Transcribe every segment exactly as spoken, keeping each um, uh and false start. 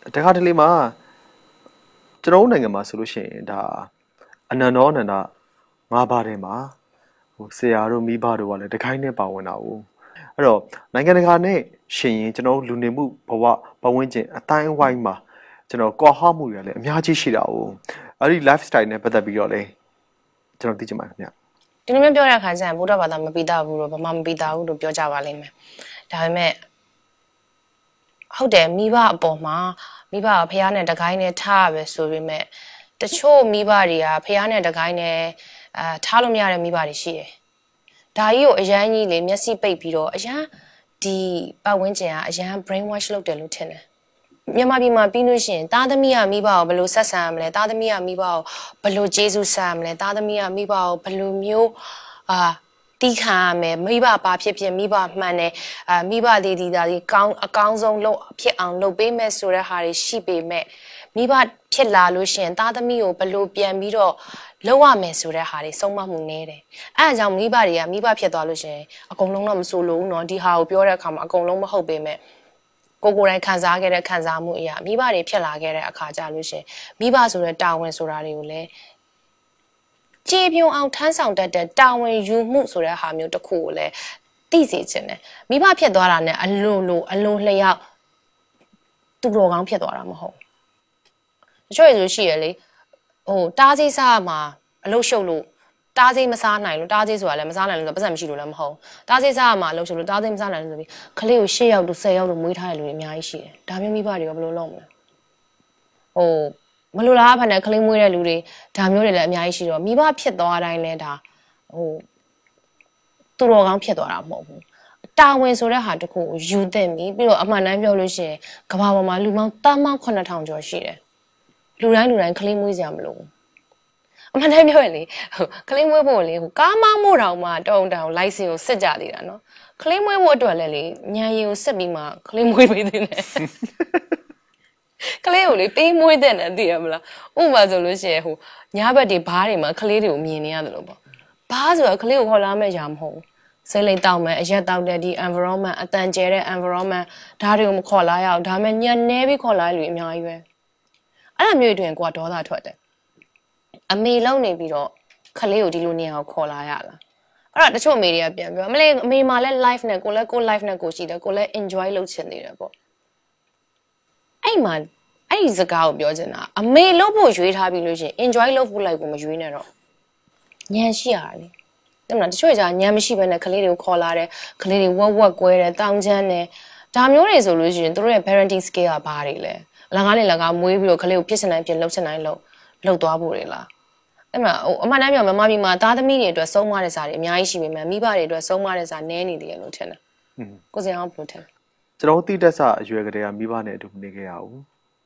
တခါတလေမှာကျွန်တော်နိုင်ငံမှာဆိုလို့ရှိရင်ဒါအနန္တောအနန္တငါးပါးထဲမှာဟိုဆရာတို့မိဘတို့ကလည်းတခိုင်းနဲ့ပါဝင်တာ哦အဲ့တော့နိုင်ငံတကာနဲ့ရှင်ရင်ကျွန်တော်လူနေမှုဘဝပတ်ဝန်းကျင်အတိုင်းအဝိုင်းမှာကျွန်တော်ကွာဟမှုတွေလည်းအများကြီးရှိတာ哦အဲ့ဒီ lifestyle နဲ့ပတ်သက်ပြီးတော့လေကျွန်တော်သိချင်ပါတယ်ခင်ဗျဒီလိုမျိုးပြောတဲ့အခါကျရင်ဘုရားဘာသာမပြီးသားဘူးလို့ဘာမှမပြီးသားဘူးလို့ပြောကြပါလိမ့်မယ်ဒါပေမဲ့ဟုတ်တယ်မိဘအပေါ်မှာမိဘကဖះနဲ့တကိုင်းနဲ့ထားရပဲဆိုပေမဲ့တချို့မိဘတွေကဖះနဲ့တကိုင်းနဲ့အာထားလို့မရတဲ့မိဘတွေရှိတယ်ဒါကြီးကိုအရန်ကြီးလေမျက်စိပိတ်ပြီးတော့အရန်ဒီပတ်ဝန်းကျင်ကအရန် brain wash လုပ်တယ်လို့ထင်တယ်မြန်မာပြည်မှာပြီးလို့ရှိရင်သားသမီးကမိဘကိုဘယ်လိုဆက်ဆံရမလဲသားသမီးကမိဘကိုဘယ်လိုကျေးဇူးဆက်ရမလဲသားသမီးကမိဘကိုဘယ်လိုမျိုးအာတီးခံရမယ်မိဘဘာဖြစ်ဖြစ်မိဘမှန်တယ်အာမိဘလေးဒီဒါလေးကောင်းအကောင်းဆုံးလုပ်ဖြစ်အောင်လုပ်ပေးမယ်ဆိုတဲ့ဟာတွေရှိပေမဲ့မိဘဖြစ်လာလို့ရှိရင်သားသမီးကိုဘယ်လိုပြန်ပြီးတော့လုပ်ရမယ်ဆိုတဲ့ဟာတွေဆုံးမမှုနေတယ်အဲအကြောင်းမိဘတွေကမိဘဖြစ်သွားလို့ရှိရင်အကုန်လုံးတော့မဆိုလို့ဘူးเนาะဒီဟာကိုပြောတဲ့အခါမှာအကုန်လုံးမဟုတ်ပေမဲ့ကိုကိုယ်တိုင်ခံစားခဲ့တဲ့ခံစားမှုအရာမိဘတွေဖြစ်လာခဲ့တဲ့အခါကြလို့ရှင်မိဘဆိုတဲ့တာဝန်ဆိုတာတွေကိုလည်းကြည်ပြုံအောင်ထမ်းဆောင်တတ်တဲ့တာဝန်ယူမှုဆိုတဲ့ဟာမျိုးတစ်ခုကိုလည်းသိစေချင်တယ်မိဘဖြစ်သွားတာနဲ့အလိုလိုအလိုလျောက်သူတော်ကောင်းဖြစ်သွားတာမဟုတ်တချို့ဆိုရှိရလေဟိုတားစီးစားမှာအလုရှုပ်လို့တားစီးမစားနိုင်လို့တားစီးဆိုတာလည်းမစားနိုင်လို့ပတ်စံမရှိလို့လည်းမဟုတ်တားစီးစားမှာအလုရှုပ်လို့တားစီးမစားနိုင်လို့ဆိုပြီးခလေးကို၈ယောက်တို့၁၀ယောက်တို့မွေးထားတဲ့လူတွေအများကြီးရှိတယ်ဒါမျိုးမိဘတွေကဘယ်လိုလုပ်မလဲဟိုမလိုလားဖက်နဲ့ခလေးမွေးတဲ့လူတွေဒါမျိုးတွေလည်းအများကြီးရှိတော့မိဘဖြစ်သွားတိုင်းလဲဒါဟိုသူတော်ကောင်းဖြစ်သွားတာမဟုတ်ဘူးတာဝန်ဆိုတဲ့ဟာတခုကိုယူသင့်ပြီပြီးတော့အမှန်တမ်းပြောလို့ရှိရင်ကမ္ဘာပေါ်မှာလူပေါင်းတန်းပေါင်း၇ထောင်ကျော်ရှိတယ်လူတိုင်းလူတိုင်းခလေးမွေးကြမလို့အမှန်တမ်းပြောရင်လေခလေးမွေးဖို့လေကားမောင်းမို့တောင်မှတုံတောင်လိုက်စင်ကိုစစ်ကြသေးတာနော်ခလေးမွေးဖို့အတွက်လည်းလေညံရီကိုစစ်ပြီးမှခလေးမွေးပေးသေးတယ်ကလေးကိုလေပေးမွေးတဲ့နဲ့သိရမလားဥပမာဆိုလို့ရှိရင်ဟိုညဘက်တွေဘားတွေမှာကလေးတွေကိုမြင်နေရတယ်လို့ပေါ့ဘားဆိုတာကလေးကိုခေါ်လာမဲ့ຢာမဟုတ်ဘူးစိတ်လိတ်တောက်မယ်အရက်တောက်တဲ့ဒီ environment အတန်ကျဲတဲ့ environment ဒါတွေကိုမခေါ်လာရအောင်ဒါမဲ့ညံနေပြီးခေါ်လာလူအများကြီးပဲအဲ့လိုမျိုးတွင်ကိုကဒေါသထွက်တယ်အမေလုံးနေပြီးတော့ကလေးကိုဒီလိုနေအောင်ခေါ်လာရလားအဲ့တော့တချို့အမေတွေကပြန်ပြောမလေးအမေမှာလည်း life နဲ့ကိုလည်းကို life နဲ့ကိုရှိတယ်ကိုလည်း enjoy လုပ်ချင်နေတယ်ပေါ့အဲ့မှာအဲ့ဒီစကားကိုပြောချင်တာအမေလုပ်ဖို့ရွေးထားပြီးလို့ရှိရင် enjoy လုပ်ဖို့လိုက်ကိုမရွေးနဲ့တော့ညံရှိရလေတဲ့မလားတချို့ကြာညံမရှိဘဲနဲ့ကလေးတွေကိုခေါ်လာတယ်ကလေးတွေဝက်ဝက်ကွဲတယ်တောင်းချမ်းတယ်ဒါမျိုးတွေဆိုလို့ရှိရင်တို့ရဲ့ parenting skill ကဘာတွေလဲလကားလေးလကားမွေးပြီးတော့ကလေးကိုပြစ်စင်တိုင်းပြစ်လှုပ်စင်တိုင်းလှုပ်လှုပ်သွားဖို့တွေလားအဲ့မှာဟိုအမှန်တမ်းပြောမမမီမှာသားသမီးတွေအတွက်ဆုံးမတဲ့စာတွေအများကြီးရှိပေမဲ့မိဘတွေအတွက်ဆုံးမတဲ့စာနည်းနေတယ်လို့ထင်တယ်ကိုစင်အောင်ဘယ်လိုထင်လဲကျွန်တော်တိတက်ဆအရွယ်ကလေးကမိဘနဲ့အတူနေခဲ့ရအောင်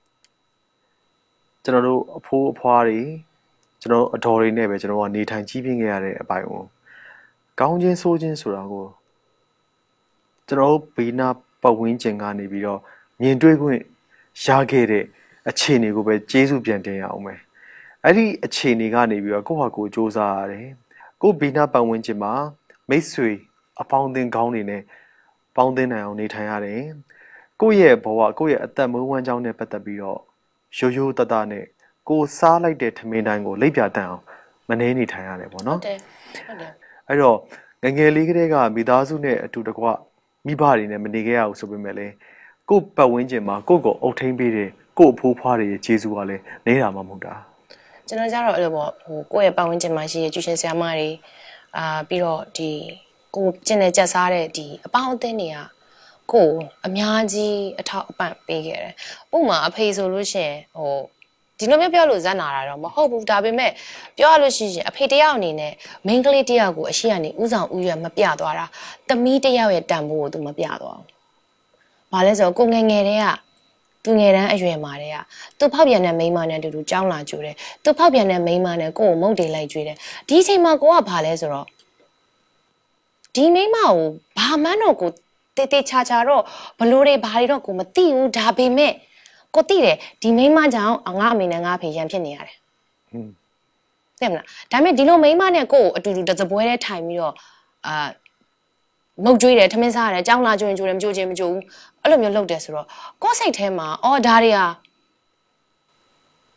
ကျွန်တော်တို့အဖိုးအဖွားတွေကျွန်တော်အတော်တွေနဲ့ပဲကျွန်တော်ကနေထိုင်ကြီးပြင်းခဲ့ရတဲ့အပိုင်းကိုကောင်းချင်းဆိုးချင်းဆိုတာကိုကျွန်တော်ဘေးနာပတ်ဝန်းကျင်ကနေပြီးတော့မြင်တွေ့ခွင့်ရခဲ့တဲ့အခြေအနေကိုပဲကျေးဇူးပြန်တင်ရအောင်ပဲအဲ့ဒီအခြေအနေကနေပြီးတော့ကိုယ့်ဟာကိုယ်စူးစမ်းရတယ်ကိုယ့်ဘေးနာပတ်ဝန်းကျင်မှာမိတ်ဆွေအပေါင်းအသင်းကောင်းတွေနဲ့ပေါင်းသင်းနိုင်အောင်နေထိုင်ရတယ်ကိုယ့်ရဲ့ဘဝကိုယ့်ရဲ့အသက်မွေးဝမ်းကြောင်းနဲ့ပတ်သက်ပြီးတော့ရိုးရိုးတတနဲ့ကိုစားလိုက်တဲ့ထမင်းတိုင်းကိုလိပ်ပြတန်အောင်မနှဲနေထိုင်ရတယ်ပေါ့နော်ဟုတ်တယ်ဟုတ်တယ်အဲ့တော့ငငယ်လေးကလေးကမိသားစုနဲ့အတူတကွမိဘတွေနဲ့မနေခဲ့ရဘူးဆိုပေမဲ့လေကို့ပတ်ဝန်းကျင်မှာကိုယ့်ကိုအုပ်ထိန်းပေးတဲ့ကို့အဖိုးဖွားတွေရဲ့ကျေးဇူးကလည်းနေတာမှမဟုတ်တာကျွန်တော်ကြတော့အဲ့လိုပေါ့ဟိုကိုယ့်ရဲ့ပတ်ဝန်းကျင်မှာရှိတဲ့ကျူရှင်ဆရာမတွေအာပြီးတော့ဒီကိုကျင့်တဲ့ကြက်စားတဲ့ဒီအပေါင်းအသင်းတွေကကိုအများကြီးအထောက်အပံ့ပေးခဲ့တယ်။ဥပမာအဖေဆိုလို့ရှိရင်ဟိုဒီလိုမျိုးပြောလို့ဇက်နာတာတော့မဟုတ်ဘူးဒါပေမဲ့ပြောရလို့ရှိရင်အဖေတယောက်အနေနဲ့မိန်းကလေးတယောက်ကိုအရှိကနေဥဆောင်ဥရွက်မပြသွားတာသမီးတယောက်ရဲ့တန်ဖိုးကိုသူမပြသွားဘူး။ဘာလဲဆိုတော့ကိုငယ်ငယ်တည်းကသူငယ်တန်းအရွယ်မှာတည်းကသူဖောက်ပြန်တဲ့မိန်းမနဲ့အတူတူကြောင်းလာကြိုးတယ်။သူဖောက်ပြန်တဲ့မိန်းမနဲ့ကိုကိုမုတ်တေးလိုက်ကြွေးတယ်။ဒီအချိန်မှာကိုကဘာလဲဆိုတော့ဒီမိန်းမကိုဘာမှန်းတော့ကိုတေးတေးချာချာတော့ဘလို့တွေဘာတွေတော့ကိုမသိဘူးဒါပေမဲ့ကိုသိတယ်ဒီမိန်းမကြောင့်ငါအမေနဲ့ငါအဖေရန်ဖြစ်နေရတယ်ဟွန်းသိမလားဒါပေမဲ့ဒီလိုမိန်းမနဲ့ကိုကိုအတူတူတစပွဲတည်းထိုင်ပြီးတော့အာမုတ်ကြွေးတယ်ထမင်းစားရတယ်ကြောင်းလာကြွရင်ကြိုတယ်မကြိုချင်မကြိုဘူးအဲ့လိုမျိုးလုပ်တယ်ဆိုတော့ကိုယ်စိတ်ထဲမှာအော်ဒါတွေဟာ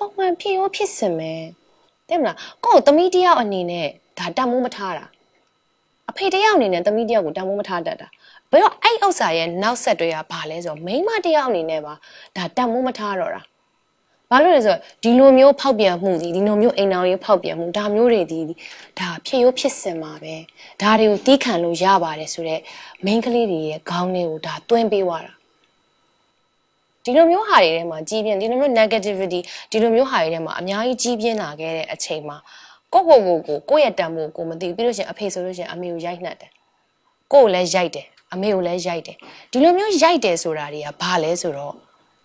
ပုံမှန်ဖြစ်ရောဖြစ်စင်မယ်တဲ့မလားကို့သမီးတယောက်အနေနဲ့ဒါတတ်မိုးမထားတာအဖေတယောက်အနေနဲ့သမီးတယောက်ကိုတတ်မိုးမထားတတ်တာဘယ်တော့အဲ့ဥစ္စာရဲ့နောက်ဆက်တွေကဘာလဲဆိုတော့မိန်းမတယောက်အနေနဲ့ပါဒါတတ်မိုးမထားတော့တာဘာလို့လဲဆိုတော့ဒီလိုမျိုးဖောက်ပြန်မှုဒီဒီလိုမျိုးအိမ်တော်ရေးဖောက်ပြန်မှုဒါမျိုးတွေဒီဒါဖြစ်ရိုးဖြစ်စင်မှာပဲဒါတွေကိုတီးခံလို့ရပါတယ်ဆိုတော့မိန်းကလေးတွေရဲ့ခေါင်းတွေကိုဒါတွင်းပေးသွားတာဒီလိုမျိုးဟာတွေထဲမှာကြီးပြင်းဒီလိုမျိုး negativity ဒီလိုမျိုးဟာတွေထဲမှာအများကြီးကြီးပြင်းလာခဲ့တဲ့အချိန်မှာကိုကိုကိုကိုကိုရဲ့တန်ဖိုးကိုမသိပြီးလို့ရှိရင်အဖေဆိုလို့ရှိရင်အမေကိုရိုက်နှက်တယ်ကိုကိုလည်းရိုက်တယ်အမေကိုလည်းရိုက်တယ်ဒီလိုမျိုးရိုက်တယ်ဆိုတာတွေကဘာလဲဆိုတော့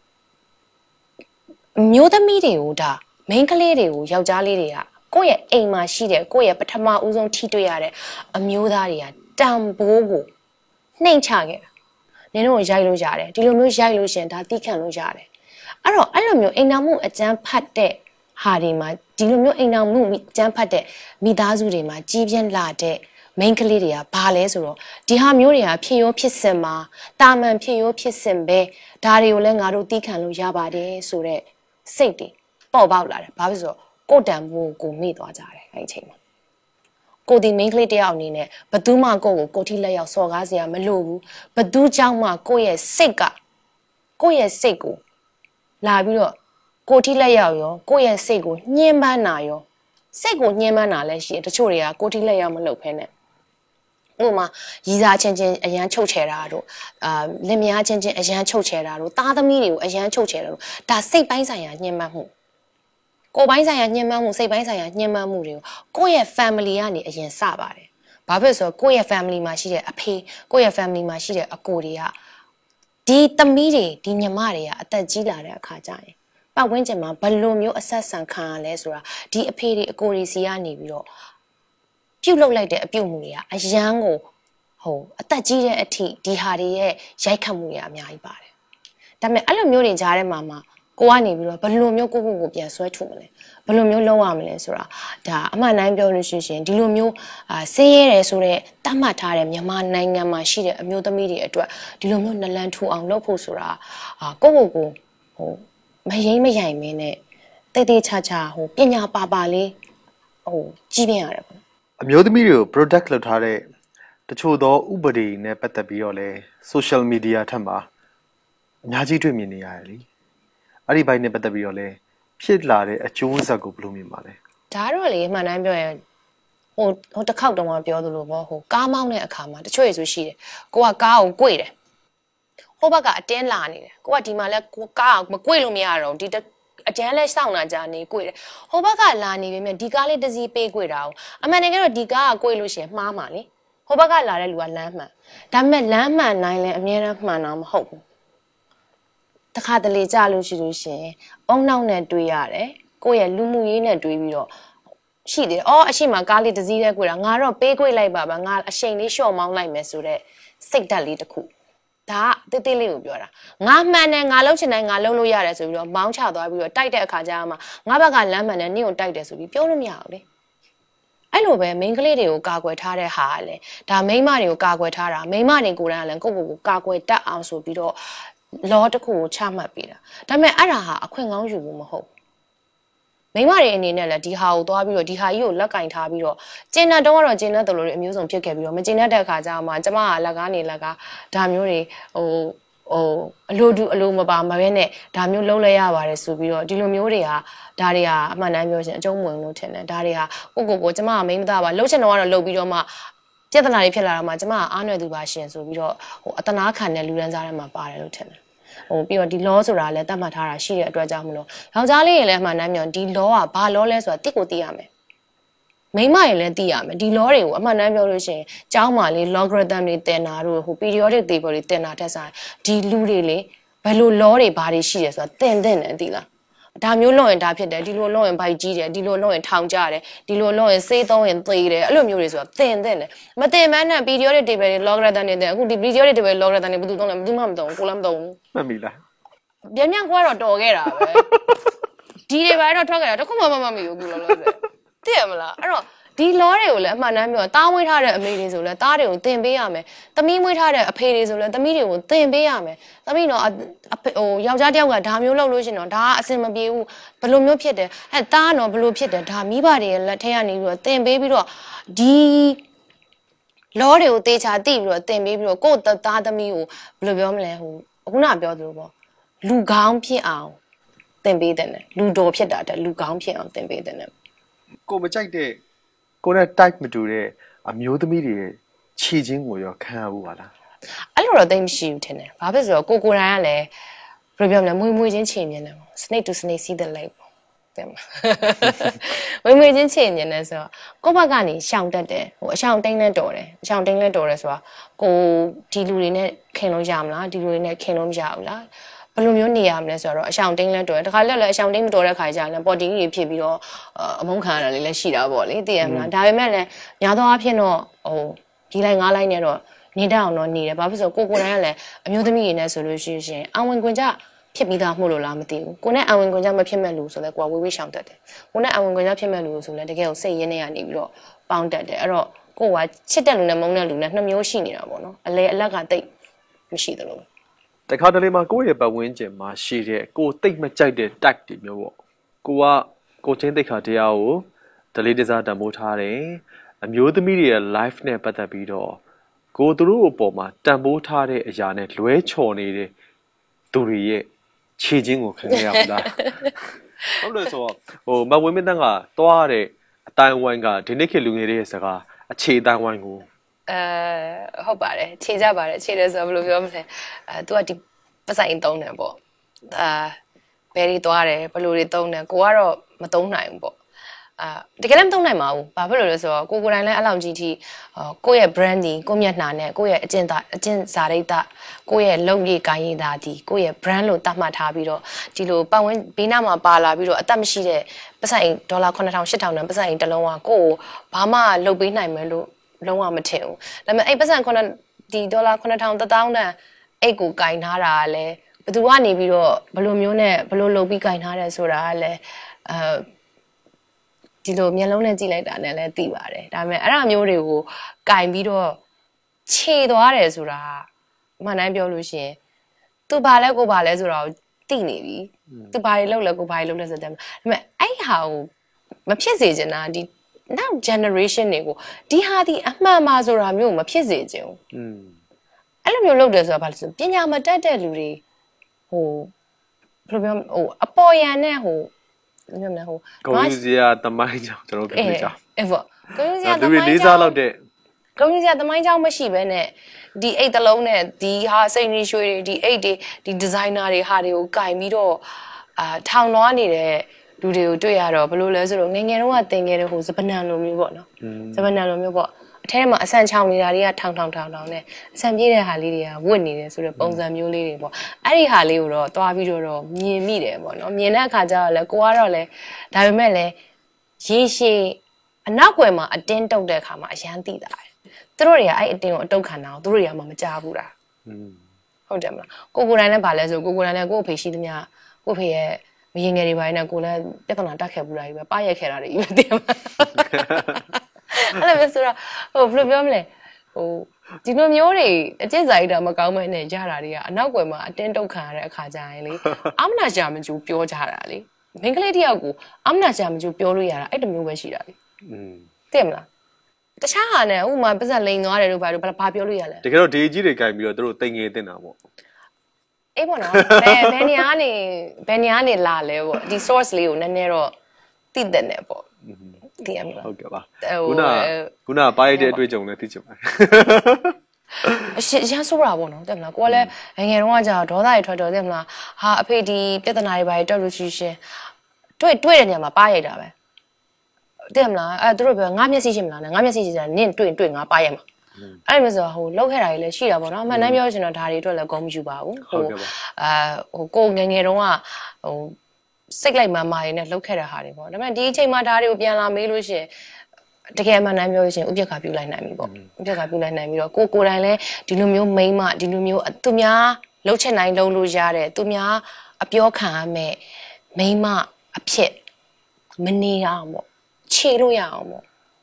မျိုးသမီးတွေကိုဒါမိန်းကလေးတွေကိုယောက်ျားလေးတွေကကိုယ့်ရဲ့အိမ်မှာရှိတဲ့ကိုယ့်ရဲ့ပထမဦးဆုံးထိတွေ့ရတဲ့အမျိုးသားတွေကတန်ဖိုးကိုနှိမ်ချခဲ့တာနင်တို့ကိုရိုက်လို့ရတယ်ဒီလိုမျိုးရိုက်လို့ရှင်ဒါတီးခံလို့ရတယ်အဲ့တော့အဲ့လိုမျိုးအိမ်တော်မှုအကျန်းဖတ်တဲ့ဟာတွေမှာဒီလိုမျိုးအိမ်တော်မှုအကျန်းဖတ်တဲ့မိသားစုတွေမှာကြီးပြင်းလာတဲ့မိန်းကလေးတွေကဘာလဲဆိုတော့ဒီဟာမျိုးတွေကဖြစ်ရောဖြစ်စင်မှာတာမန်ဖြစ်ရောဖြစ်စင်ပဲဒါတွေကိုလည်းငါတို့တီးခံလို့ရပါတယ်ဆိုတော့စိတ်တွေပေါ်ပေါက်လာတယ်ဘာဖြစ်လို့ကိုတန်ဖိုးကိုမိသွားကြတယ်အဲ့ဒီအချိန်မှာကိုဒီမိန်းကလေးတယောက်အနေနဲ့ဘသူမှကိုကိုကိုထိလက်ရောက်စော်ကားစရာမလိုဘူးဘသူကြောင့်မှကိုရဲ့စိတ်ကကိုရဲ့စိတ်ကိုလာပြီးတော့ကိုထိလက်ရောက်ရောကိုရဲ့စိတ်ကိုညှင်းပန်းတာရောစိတ်ကိုညှင်းပန်းတာလည်းရှိတယ်တချို့တွေကကိုထိလက်ရောက်မလုပ်ဖ ೇನೆ ဥပမာရီစာချင်းချင်းအရန်ချုပ်ချယ်တာတို့အာလင်မယားချင်းချင်းအရန်ချုပ်ချယ်တာတို့သားသမီးတွေကိုအရန်ချုပ်ချယ်တာတို့ဒါစိတ်ပိုင်းဆိုင်ရာညှင်းပန်းမှုကိုယ်ပိုင်းဆိုင်ရာညှဉ်းပန်းမှုစိတ်ပိုင်းဆိုင်ရာညှဉ်းပန်းမှုတွေကိုကိုယ့်ရဲ့ family ကနေအရင်စပါတယ်။ဘာဖြစ်လို့ဆိုတော့ကိုယ့်ရဲ့ family မှာရှိတဲ့အဖေကိုယ့်ရဲ့ family မှာရှိတဲ့အကိုတွေကဒီသမီးတွေဒီညီမတွေကအသက်ကြီးလာတဲ့အခါကျရင်ပတ်ဝန်းကျင်မှာဘယ်လိုမျိုးအဆက်ဆံခံရလဲဆိုတာဒီအဖေတွေအကိုတွေစီကနေပြီးတော့ပြုတ်လုလိုက်တဲ့အပြုတ်မှုတွေကအရန်ကိုဟိုအသက်ကြီးတဲ့အထိဒီဟာတွေရဲ့ရိုက်ခတ်မှုတွေအများကြီးပါတယ်။ဒါပေမဲ့အဲ့လိုမျိုးတွေကြားထဲမှာမှာကိုကနေပြီးတော့ဘယ်လိုမျိုးကိုကိုကိုပြန်ဆွဲထုတ်မလဲဘယ်လိုမျိုးလုပ်ရမလဲဆိုတာဒါအမှန်တိုင်းပြောလို့ရှိရင်ဒီလိုမျိုးအာဆင်းရဲတယ်ဆိုတော့တတ်မှတ်ထားတဲ့မြန်မာနိုင်ငံမှာရှိတဲ့အမျိုးသမီးတွေအတွက်ဒီလိုမျိုးနလန်ထူအောင်လုပ်ဖို့ဆိုတာအာကိုကိုကိုဟိုမယိမ့်မယိုင်မင်းနဲ့တိတ်တိတ်ချာချာဟိုပညာပါပါလေးဟိုကြီးပြင်းရတယ်ပေါ့အမျိုးသမီးတွေကို product လုပ်ထားတဲ့တချို့သောဥပဒေနဲ့ပတ်သက်ပြီးတော့လဲ social media ထက်မှာအများကြီးတွေ့မြင်နေရတယ်လीအဲ့ဒီဘိုင်းနဲ့ပတ်သက်ပြီးတော့လဲဖြစ်လာတဲ့အကျိုးဆက်ကိုဘယ်လိုမြင်ပါလဲဒါတော့လေအမှန်တမ်းပြောရင်ဟိုဟိုတစ်ခေါက်တုန်းကပြောသလိုပေါ့ဟိုကားမောင်းတဲ့အခါမှာတချို့ရေဆိုရှိတယ်ကိုကကားကို꿰တယ်ဟိုဘက်ကအတင်းလာနေတယ်ကိုကဒီမှာလဲကိုကားကိုမ꿰လို့မရတော့ဒီအကျန်းလဲစောင့်လာကြနေ꿰တယ်ဟိုဘက်ကလာနေပြီမြဒီကားလေးတစ်စီးပေး꿰တာအောင်အမှန်တကယ်တော့ဒီကားက꿰လို့ရှင်မှားမှာလေဟိုဘက်ကလာတဲ့လူကလမ်းမှန်ဒါပေမဲ့လမ်းမှန်နိုင်လဲအမြဲတမ်းမှန်တာမဟုတ်ဘူးတခါတလေကြလို့ရှိလို့ရှင်အုံနောက်နဲ့တွေးရတယ်ကိုယ့်ရဲ့လူမှုရေးနဲ့တွေးပြီးတော့ရှိတယ်အော်အရှိမကားလေးတစ်စီးနဲ့꿰တာငါတော့ပေး꿰လိုက်ပါပါငါအချိန်လေးရှော့မောင်းလိုက်မယ်ဆိုတော့စိတ်ဓာတ်လေးတစ်ခုဒါကတိတိလေးကိုပြောတာငါမှန်တယ်ငါလှုပ်ချင်တယ်ငါလှုပ်လို့ရတယ်ဆိုပြီးတော့မောင်းချသွားပြီးတော့တိုက်တဲ့အခါကျမှငါဘက်ကလမ်းမှန်တယ်နင့်ကိုတိုက်တယ်ဆိုပြီးပြောလို့မရဘူးလေအဲ့လိုပဲမိန်းကလေးတွေကိုကာကွယ်ထားတဲ့ဟာကလည်းဒါမိန်းမတွေကိုကာကွယ်ထားတာမိန်းမတွေကိုယ်တိုင်ကလည်းကိုယ့်ကိုယ်ကိုကာကွယ်တတ်အောင်ဆိုပြီးတော့လောတစ်ခုကိုချမှတ်ပေးတာဒါပေမဲ့အဲ့ဒါဟာအခွင့်ကောင်းယူဖို့မဟုတ်မိန်းမတွေအနေနဲ့လည်းဒီဟာကိုသွားပြီးတော့ဒီဟာကြီးကိုလက်ကင်ထားပြီးတော့ကျင်းတဲ့တုန်းကတော့ကျင်းတဲ့တော်လိုတွေအမျိုးစုံဖြစ်ခဲ့ပြီးတော့မကျင်းတဲ့အခါကျမှကျမကလက်ကားနေလက်ကားဒါမျိုးတွေဟိုဟိုအလိုတူအလိုမပါမပဲနဲ့ဒါမျိုးလုံးလဲရပါတယ်ဆိုပြီးတော့ဒီလိုမျိုးတွေကဒါတွေကအမှန်တမ်းပြောရှင်အကျုံးဝင်လို့ထင်တယ်ဒါတွေကကိုကိုကိုကျမကမိန်းမသားပါလှုပ်ချင်တော့ကတော့လှုပ်ပြီးတော့မှပြဿနာတွေဖြစ်လာတော့မှကျမကအားနွယ်သူပါရှင်ဆိုပြီးတော့ဟိုအတနာခံတဲ့လူရန်စားထဲမှာပါတယ်လို့ထင်တယ်ဟိုပြီးတော့ဒီ law ဆိုတာလည်းတတ်မှတ်ထားတာရှိတဲ့အတွက်ကြောင့်မလို့ယောက်ျားလေးတွေလည်းအမှန်တမ်းပြောဒီ law ကဘာ law လဲဆိုတာတိကိုသိရမယ်မိန်းမတွေလည်းသိရမယ်ဒီ law တွေကိုအမှန်တမ်းပြောလို့ရှိရင်ကျောင်းမှာလေ logarithm တွေတင်တာတို့ဟို periodic table တွေတင်တာထက်ဆိုင်ဒီလူတွေလေဘယ်လို law တွေဘာတွေရှိတယ်ဆိုတာတင်တင်တယ်သိလားဒါမျိုးလုပ်ရင်ဒါဖြစ်တယ်ဒီလိုလုပ်ရင်ဘိုက်ကြီးတယ်ဒီလိုလုပ်ရင်ထောင်ကျတယ်ဒီလိုလုပ်ရင်စေးသုံးရင်သေတယ်အဲ့လိုမျိုးတွေဆိုတာတင်တင်တယ်မတင်မနဲ့ periodic table တွေ logarithm တွေတင်အခုဒီ periodic table logarithm တွေဘယ်သူသုံးလဲဘယ်သူမှမသုံးကိုလည်းမသုံးမှတ်ပြီလားပြန်ပြန်ကွာတော့တော်ခဲ့တာပဲဒီတွေဘာတော့ထွက်ခဲ့တာတခုမှမမှတ်မိဘူးကူလို့လို့ဆိုသိရမလားအဲ့တော့ဒီလောတွေကိုလည်းအမှန်တမ်းပြောတားမွေးထားတဲ့အမေတွေဆိုလည်းတားတွေကိုတင်ပေးရမယ်သမီးမွေးထားတဲ့အဖေတွေဆိုလည်းသမီးတွေကိုတင်ပေးရမယ်သမီးတော့ဟိုယောက်ျားတယောက်ကဒါမျိုးလုပ်လို့ရှင်တော့ဒါကအဆင်မပြေဘူးဘယ်လိုမျိုးဖြစ်တယ်အဲတားတော့ဘယ်လိုဖြစ်တယ်ဒါမိဘတွေရဲ့လက်ထက်ကနေပြီးတော့တင်ပေးပြီးတော့ဒီလောတွေကိုတေချာတိပြီးတော့တင်ပေးပြီးတော့ကိုယ့်သားသမီးကိုဘယ်လိုပြောမလဲဟိုခုနပြောသလိုပေါ့လူကောင်းဖြစ်အောင်တင်ပေးတယ်လူတော်ဖြစ်တာတဲ့လူကောင်းဖြစ်အောင်တင်ပေးတယ်ကိုမကြိုက်တဲ့ကိုနဲ့ type မတူတဲ့အမျိုးသမီးတွေရဲ့ခြေချင်းကိုရောခံရဘူးပါလားအဲ့လိုတော့သိမရှိဘူးထင်တယ်ဘာဖြစ်ဆိုတော့ကိုကိုတိုင်းကလည်းဘယ်လိုပြောမလဲမွေးမွေးချင်းခြေမြင်တယ်ပေါ့ snake to snake see the lake ပေါ့တဲ့မမွေးမွေးချင်းခြေမြင်တယ်ဆိုတော့ကိုဘက်ကနေရှောင်တက်တယ်ဟိုအရှောင်တိန်လဲတော်တယ်အရှောင်တိန်လဲတော်တယ်ဆိုတော့ကိုဒီလူတွေနဲ့ခင်လို့ရမလားဒီလူတွေနဲ့ခင်လို့မရဘူးလားဘယ်လိုမျိုးနေရမလဲဆိုတော့အရှောင်တိန်လဲတော်တယ်တခါလက်လည်းအရှောင်တိန်မတော်တဲ့ခါကျရင်ပေါ်တီကြီးဖြစ်ပြီးတော့အမုန်းခံရတာလေးလည်းရှိတာပေါ့လေသိရမလားဒါပေမဲ့လည်းညာတော့အဖြစ်တော့ဟိုဒီလိုက်ငါးလိုက်နဲ့တော့နေတတ်အောင်တော့နေတယ်ဘာဖြစ်လို့ကိုကိုတိုင်းကလည်းအမျိုးသမီးတွေနဲ့ဆိုလို့ရှိရင်အဝင်ခွင်ကြဖြစ်ပြီးသားမှုလို့လားမသိဘူးကိုနဲ့အဝင်ခွင်ကြမဖြစ်မဲ့လူဆိုလဲကိုကဝေးဝေးရှောင်တတ်တယ်ကိုနဲ့အဝင်ခွင်ကြဖြစ်မဲ့လူဆိုလဲတကယ်ကိုစိတ်ရင်းနေရနေပြီးတော့ပေါင်းတတ်တယ်အဲ့တော့ကိုကချစ်တဲ့လူနဲ့မုန်းတဲ့လူနဲ့နှစ်မျိုးရှိနေတာပေါ့နော်အလေအလက်ကတိတ်မရှိသလိုတခါတလေမှာကိုယ့်ရဲ့ပတ်ဝန်းကျင်မှာရှိတဲ့ကိုတိတ်မကြိုက်တဲ့ type တွေမျိုးပေါ့ကိုကကိုချင်းတိတ်ခါတရားကိုဒလေးတစားတံမိုးထားတယ်အမျိုးသမီးတွေရဲ့ life နဲ့ပတ်သက်ပြီးတော့ကိုသူတို့အပေါ်မှာတန်ဖိုးထားတဲ့အရာနဲ့လွဲချော်နေတဲ့သူတွေရဲ့ခြေချင်းကိုခံရရဘူးလားဟုတ်လို့ဆိုတော့ဟိုမဝင်းမင်းတန်းကတွားတဲ့အတိုင်းဝိုင်းကဒီနေ့ခေတ်လူငယ်တွေရဲ့စကားအခြေအတိုင်းဝိုင်းကိုအဲဟုတ်ပါတယ်ခြေကြပါတယ်ခြေတယ်ဆိုတော့ဘယ်လိုပြောမလဲအဲ तू ကဒီပတ်ဆိုင်သုံးတယ်ပေါ့အာဘယ်တွေတွားတယ်ဘယ်လိုတွေသုံးတယ်ကိုကတော့မသုံးနိုင်ဘူးပေါ့အာတကယ်လည်းမသုံးနိုင်ပါဘူးဘာဖြစ်လို့လဲဆိုတော့ကိုကိုယ်တိုင်လည်းအဲ့လောက်ကြီးထိကိုယ့်ရဲ့ brand ဒီကိုယ့်မျက်နှာနဲ့ကိုယ့်ရဲ့အကျင့်သာအကျင့်စာရိတ္တကိုယ့်ရဲ့လုပ်ရည်ကိုင်းရည်သာဒီကိုယ့်ရဲ့ brand လို့သတ်မှတ်ထားပြီးတော့ဒီလိုပတ်ဝန်းဘေးနားမှာပါလာပြီးတော့အသက်မရှိတဲ့ပတ်ဆိုင်ဒေါ်လာခုနှစ်ထောင်ရှစ်ထောင်နဲ့ပတ်ဆိုင်တစ်လုံးကကိုယ့်ကိုဘာမှလုပ်ပေးနိုင်မယ်လို့လုံးဝမထင်ဘူးဒါပေမဲ့အဲ့ပတ်ဆိုင်ခုနှစ်ဒီဒေါ်လာခုနှစ်ထောင်တစ်သောင်းတန်အိတ်ကိုကင်ထားတာကလည်းဘယ်သူကနေပြီးတော့ဘယ်လိုမျိုးနဲ့ဘယ်လိုလုပ်ပြီးကင်ထားတယ်ဆိုတာကလည်းအဲဒီလိုမျက်လုံးနဲ့ကြည့်လိုက်တာနဲ့လည်းသိပါတယ်ဒါပေမဲ့အဲ့အမျိုးတွေကိုကင်ပြီးတော့ခြေသွားတယ်ဆိုတာမှန်တိုင်းပြောလို့ရှိရင်သူဘာလဲကိုဘာလဲဆိုတော့သိနေပြီသူဘာတွေလုပ်လဲကိုဘာတွေလုပ်လဲဆိုတဲ့ဒါပေမဲ့အဲ့ဟာကိုမဖြစ်စေချင်တာဒီနောက် generation တွေကိုဒီဟာဒီအမှန်မှာဆိုတာမျိုးမဖြစ်စေချင်ဘူးอืมအဲ့လိုမျိုးလုပ်တယ်ဆိုတာဘာလို့ဆိုပညာမတတ်တဲ့လူတွေဟိုဘယ်လိုပြောဟိုအပေါ်ယံနဲ့ဟိုညမလဲဟိုကိုယူစီယာတမိုင်းကြောင့်ကျွန်တော်ပြောပြကြအဲ့ပေါ့ကိုယူစီယာတမိုင်းကြောင့်လေးစားလောက်တဲ့ကိုယူစီယာတမိုင်းကြောင့်မရှိဘဲနဲ့ဒီအိတ်တစ်လုံးနဲ့ဒီဟာစိတ်ရင်းရွှေတွေဒီအိတ်တွေဒီဒီဇိုင်နာတွေဟာတွေကိုကင်ပြီးတော့အာထောင်လွှားနေတဲ့လူတွေကိုတွေ့ရတော့ဘယ်လိုလဲဆိုတော့ငငယ်တုန်းကတင်ခဲ့တဲ့ဟိုစပနံလိုမျိုးပေါ့နော်စပနံလိုမျိုးပေါ့အထဲမှာအဆန်ချောင်နေတာတွေကထောင်ထောင်ထောင်ထောင်နဲ့အဆန်ပြေးတဲ့ဟာလေးတွေကဝတ်နေတယ်ဆိုတော့ပုံစံမျိုးလေးတွေပေါ့အဲ့ဒီဟာလေးကိုတော့တွားပြီးတော့မြင်မိတယ်ပေါ့နော်မြင်တဲ့အခါကျတော့လေကိုကတော့လေဒါပေမဲ့လည်းရေရှည်အနောက်ွယ်မှာအတင်းတုတ်တဲ့အခါမှာအရန်သိတာတယ်သူတို့တွေကအဲ့အတင်းကိုအတုတ်ခံတာကိုသူတို့တွေကမှမကြားဘူးလားဟုတ်တယ်မလားကိုကိုတိုင်းလည်းဗာလဲဆိုကိုကိုတိုင်းလည်းကို့အဖေရှိသမျှကို့ဖေရဲ့မရင်ငယ်တွေပိုင်းနဲ့ကိုလည်းပြဿနာတက်ခဲ့ဘူးလားကြီးပဲပါရက်ခဲ့တာတွေကြီးပဲသိမှာအဲ့လိုဆိုတော့ဟိုဘယ်လိုပြောမလဲဟိုဒီလိုမျိုးတွေအကျင့်စာရိတ္တမကောင်းမဲနဲ့ရတာတွေကအနောက်ွယ်မှာအတင်းတုတ်ခံရတဲ့အခါကျရင်လေအမနာရှာမကျူပြောကြတာလေမင်းကလေးတယောက်ကိုအမနာရှာမကျူပြောလို့ရတာအဲ့တမျိုးပဲရှိတာလေอืมသိမလားတခြားဟာနဲ့ဥမာပတ်စံလိန်သွားတယ်လို့ဘာလို့ဘာပြောလို့ရလဲတကယ်တော့ဒေကြီးတွေကင်ပြီးတော့တို့တိမ်ငယ်တင်တာပေါ့အေးပေါ့နော်ဘယ်ဘယ်နေရာနေဘယ်နေရာနေလာလဲပေါ့ဒီ source လေးကိုနည်းနည်းတော့သိတဲ့နဲ့ပေါ့သိရမလားဟုတ်ကဲ့ပါခုနခုနပါရတဲ့အတွေ့အကြုံလည်းသိချင်ပါတယ်အရှရမ်းဆိုးတာပေါ့နော်တဲ့မလားကိုကလည်းငယ်တုန်းကကြာဒေါသတွေထွက်တော့တဲ့မလားဟာအဖေဒီပြဿနာတွေဘာတွေတက်လို့ရှိရှင်တွေ့တွေ့တဲ့နေရာမှာပါရိုက်တာပဲတဲ့မလားအဲသူတို့ပြောငါမျက်စိရှိမလားငါမျက်စိရှိကြနင့်တွေ့တွေ့ငါပါရိုက်မှာအဲ့လိုမျိုးဆိုဟိုလောက်ခဲ့တာကြီးလည်းရှိတာပေါ့နော်အမှန်တမ်းပြောချင်တော့ဒါတွေအတွက်လည်းကောင်းမယူပါဘူးဟိုအာဟိုကိုငယ်ငယ်တုန်းကဟိုစိတ်လိုက်မှမာတွေနဲ့လှုပ်ခဲ့တဲ့ဟာတွေပေါ့ဒါပေမဲ့ဒီအချိန်မှာဒါတွေကိုပြန်လာမေးလို့ရှိရင်တကယ်အမှန်တမ်းပြောလို့ရှိရင်ဥပ္ပခါပြုလိုက်နိုင်ပြီပေါ့ဥပ္ပခါပြုလိုက်နိုင်ပြီးတော့ကိုကိုယ်တိုင်လည်းဒီလိုမျိုးမိန်းမဒီလိုမျိုးသူများလှုပ်ချက်နိုင်လုံးလို့ရတဲ့သူများအပြောခံရမဲ့မိန်းမအဖြစ်မနေရအောင်ပေါ့ခြေလို့ရအောင်ပေါ့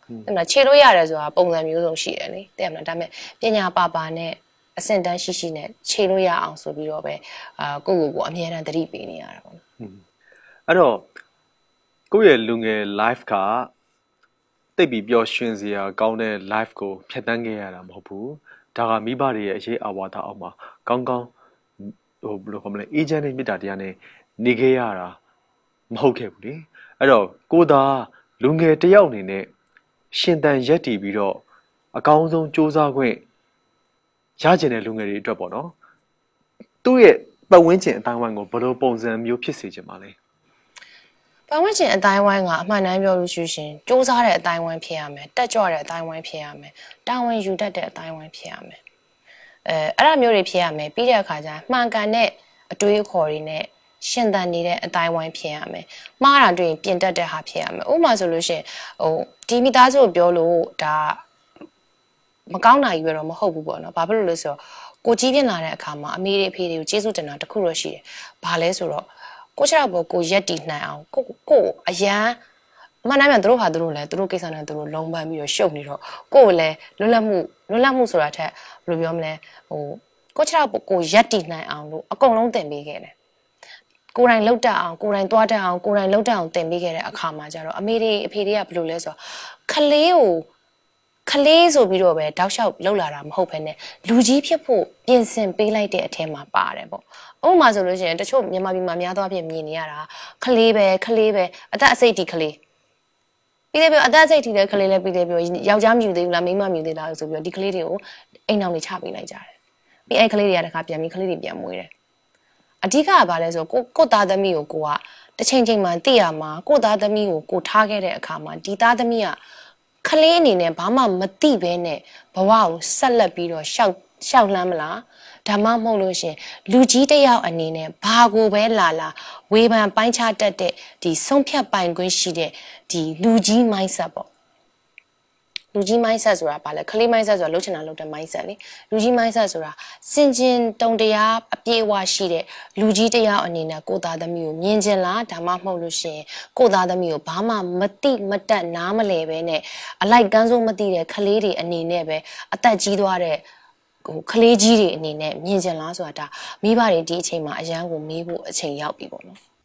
အဲ့မှာခြေလို့ရတယ်ဆိုတာပုံစံမျိုးစုံရှိတယ်လေတဲ့မလားဒါပေမဲ့ပညာပါပါနဲ့အဆင့်တန်းရှိရှိနဲ့ခြေလို့ရအောင်ဆိုပြီးတော့ပဲအာကိုယ့်ကိုယ်ကိုအမြဲတမ်းသတိပေးနေရတာပေါ့နော်အဲ့တော့ကိုယ့်ရဲ့လူငယ် life ကတိတ်ပြီးပျော်ရွှင်စရာကောင်းတဲ့ life ကိုဖြတ်သန်းခဲ့ရတာမဟုတ်ဘူးဒါကမိဘတွေရဲ့အရေးအဝါဒအောက်မှာကောင်းကောင်းဟိုဘယ်လိုခေါ်မလဲအေဂျင့်နဲ့မြစ်တာတရားနဲ့နေခဲ့ရတာမဟုတ်ခဲ့ဘူးလေအဲ့တော့ကိုသာလူငယ်တယောက်အနေနဲ့ရှင်သန်ရက်တည်ပြီးတော့အကောင်းဆုံးစူးစမ်းခွင့်ရကျင်တဲ့လူငယ်တွေအတွက်ပေါ့နော်သူ့ရဲ့ပတ်ဝန်းကျင်အတိုင်းဝိုင်းကိုဘယ်လိုပုံစံမျိုးဖြစ်စေချင်ပါလဲပတ်ဝန်းကျင်အတိုင်းဝိုင်းကအမှန်တမ်းပြောလို့ရှိရင်စူးစမ်းတဲ့အတိုင်းဝိုင်းဖြစ်ရမယ်တက်ကြွတဲ့အတိုင်းဝိုင်းဖြစ်ရမယ်တာဝန်ယူတတ်တဲ့အတိုင်းဝိုင်းဖြစ်ရမယ်အဲအဲ့လိုမျိုးတွေဖြစ်ရမယ်ပြီးတဲ့အခါကျမှန်ကန်တဲ့အတွေးအခေါ်တွေနဲ့ရှင်သန်နေတဲ့အတိုင်းဝိုင်းဖြစ်ရမယ်မှားတာတွေ့ရင်ပြင်တတ်တဲ့ဟာဖြစ်ရမယ်ဥပမာဆိုလို့ရှိရင်ဟိုဒီမိသားစုကိုပြောလို့ဒါမကောင်းတာကြီးပဲတော့မဟုတ်ဘူးပေါ့နော်ဘာဖြစ်လို့လဲဆိုတော့ကိုကြီးပြင်းလာတဲ့အခါမှာအမေတွေအဖေတွေကိုကျေးဇူးတင်တာတခုတော့ရှိတယ်ဘာလဲဆိုတော့ကိုချရဘောကိုရက်တီနိုင်အောင်ကိုကိုအရန်အမှန်တမ်းပြန်သူတို့ဟာသူတို့လည်းသူတို့ကိစ္စနဲ့သူတို့လုံးပန်းပြီးတော့ရှုပ်နေတော့ကိုကိုလည်းလွတ်လပ်မှုလွတ်လပ်မှုဆိုတာထက်ဘယ်လိုပြောမလဲဟိုကိုချရဘောကိုရက်တီနိုင်အောင်လို့အကုန်လုံးတင်ပေးခဲ့တယ်ကိုယ်တိုင်လှုပ်တတ်အောင်ကိုယ်တိုင်သွားတတ်အောင်ကိုယ်တိုင်လှုပ်တတ်အောင်တင်ပေးခဲ့တဲ့အခါမှာကျတော့အမေတွေအဖေတွေကဘယ်လိုလဲဆိုတော့ခလေးကိုခလေးဆိုပြီးတော့ပဲတောက်လျှောက်လှုပ်လာတာမဟုတ်ဘဲနဲ့လူကြီးဖြစ်ဖို့ပြင်ဆင်ပေးလိုက်တဲ့အထက်မှာပါတယ်ပေါ့ဥပမာဆိုလို့ရှိရင်တချို့မြန်မာပြည်မှာများသောအားဖြင့်မြင်နေရတာခလေးပဲခလေးပဲအသက်အစိတ်တီခလေးပြီးတယ်ပြောအသက်အစိတ်တီတဲ့ခလေးလည်းပြီးတယ်ပြောယောက်ျားမြူသေးဘူးလားမိန်းမမြူသေးလားဆိုပြီးတော့ဒီခလေးတွေကိုအိမ်အောင်တွေချပေးလိုက်ကြတယ်ပြီးအဲ့ခလေးတွေကတခါပြန်ပြီးခလေးတွေပြန်မွေးတယ်အဓိကကဘာလဲဆိုကိုကိုသားသမီးကိုကိုကတစ်ချိန်ချိန်မှသိရမှာကိုသားသမီးကိုကိုထားခဲ့တဲ့အခါမှာဒီသားသမီးကခလေးအနေနဲ့ဘာမှမသိဘဲနဲ့ဘဝကိုဆက်လက်ပြီးတော့ရှောက်ရှောက်လှမ်းမလားဒါမှမဟုတ်လို့ရှင်လူကြီးတယောက်အနေနဲ့ဘာကိုပဲလာလာဝေဖန်ပိုင်းခြားတတ်တဲ့ဒီဆုံးဖြတ်ပိုင်ခွင့်ရှိတဲ့ဒီလူကြီး mindset ပေါ့လူကြီး mindset ဆိုတာဘာလဲခလေး mindset ဆိုတာလှုပ်ချင်တာလှုပ်တဲ့ mindset လေလူကြီး mindset ဆိုတာစင်ကျင်တုံတရားအပြေအဝရှိတဲ့လူကြီးတယောက်အနေနဲ့ကိုသားသမီးကိုမြင်ချင်လားဒါမှမဟုတ်လို့ရှိရင်ကိုသားသမီးကိုဘာမှမတိမတက်နားမလဲပဲနဲ့အလိုက်ကန်းစိုးမသိတဲ့ခလေးတွေအနေနဲ့ပဲအသက်ကြီးသွားတဲ့ဟိုခလေးကြီးတွေအနေနဲ့မြင်ချင်လားဆိုတာဒါမိဘတွေဒီအချိန်မှာအရန်ကိုမေးဖို့အချိန်ရောက်ပြီပေါ့နော်